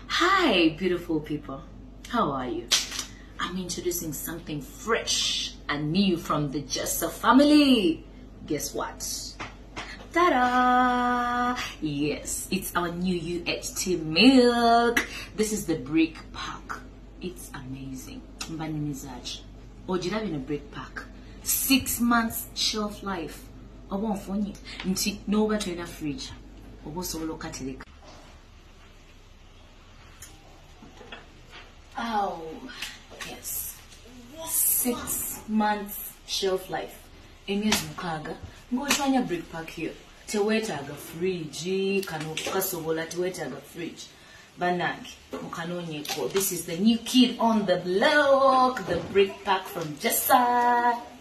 Hi, beautiful people. How are you? I'm introducing something fresh and new from the Jessa family. Guess what? Ta-da! Yes, it's our new UHT milk. This is the brick pack. It's amazing. Mbanimizaj. Ojira in a brick pack. 6 months shelf life. I won't phone you. Nti no better in a fridge. Also look at it. Oh, yes. 6 months shelf life. Emyezi mukaga. Ngotwanya brick pack here. Tewetaga fridge. Kano kasobola tewetaga fridge. Banagi. Mukanonyeko. This is the new kid on the block. The brick pack from Jessa.